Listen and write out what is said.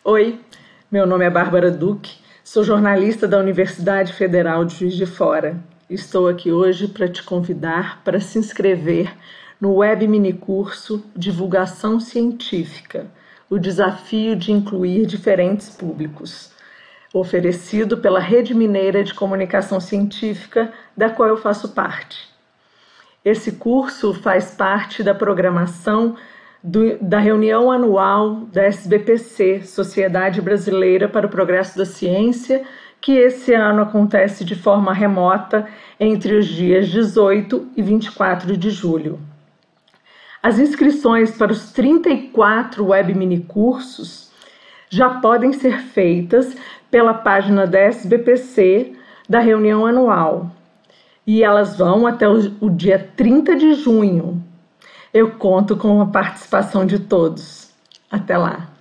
Oi, meu nome é Bárbara Duque, sou jornalista da Universidade Federal de Juiz de Fora. Estou aqui hoje para te convidar para se inscrever no web minicurso Divulgação Científica, o desafio de incluir diferentes públicos, oferecido pela Rede Mineira de Comunicação Científica, da qual eu faço parte. Esse curso faz parte da programação da reunião anual da SBPC, Sociedade Brasileira para o Progresso da Ciência, que esse ano acontece de forma remota entre os dias 18 e 24 de julho. As inscrições para os 34 web minicursos já podem ser feitas pela página da SBPC da reunião anual, e elas vão até o dia 30 de junho. Eu conto com a participação de todos. Até lá!